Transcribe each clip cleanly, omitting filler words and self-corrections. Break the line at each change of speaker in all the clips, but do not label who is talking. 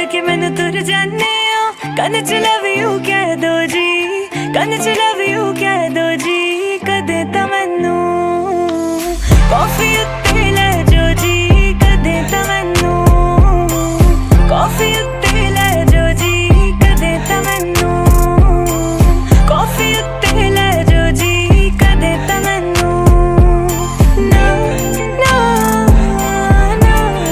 के मैनू तुर जाने हो, कन च लव यू कह दो जी, कन च लव यू कह दो जी। कदे तां मैनू कॉफी उत्ते लै जो जी, कदे तां मैनू कॉफी उत्ते लै जो जी, कदे तां मैनू कॉफी उत्ते लै जो जी, कदे तां मैनू ना ना ना।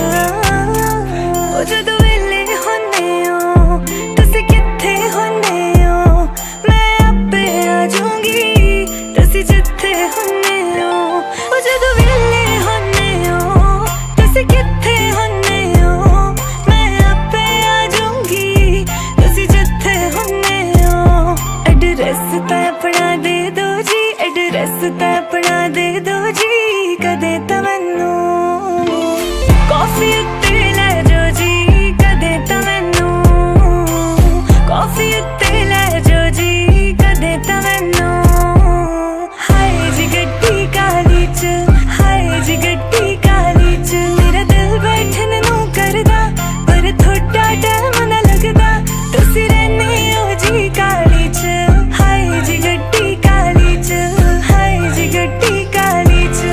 ओ जदों वेले होने हो तुसी कित्थे होने हो, मैं आपे आ जाऊंगी तुसी जिथे होने हो। ओ जदों वेले होने हो तुसी कित्थे होने हो, मैं आपे आ जाऊंगी तुसी जिथे होने हो। एड्रेस तां अपना दे दो जी, एड्रेस तां अपना दे दो जी, कदे तां मैनू कॉफी उत्ते लै जो जी, कदे तां मैनू कॉफी उत्ते लै जो जी, कदे तां मैनू। हाय जी गड्डी काली च, हाय जी गड्डी काली च, मेरा दिल बैठन नू करदा पर थोड़ा टाइम ना लगदा, तुसी रहने हो जी काली च। हाय जी गड्डी काली च, हाय जी गड्डी काली च।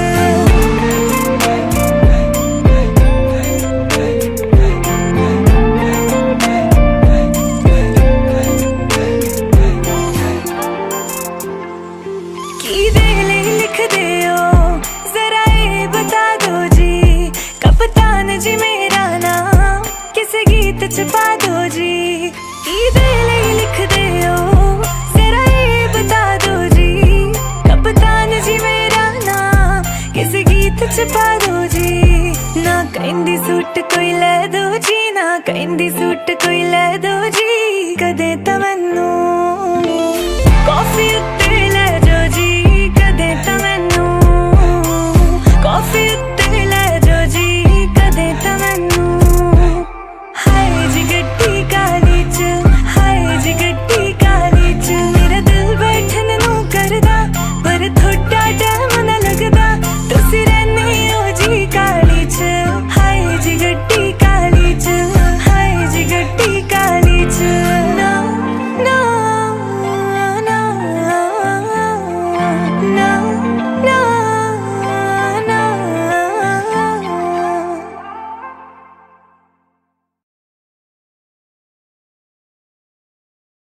की दे लिख दे हो जरा ये बता दो जी, कप्तान जी मेरा नाम किस गीत च पा दो जी। की दे लिख दे हो जरा ये बता दो जी, कप्तान जी मेरा नाम किस गीत च पा दो जी। ना कहंदी सूट कोई लै दो जी, ना कहंदी सूट कोई लै दो जी,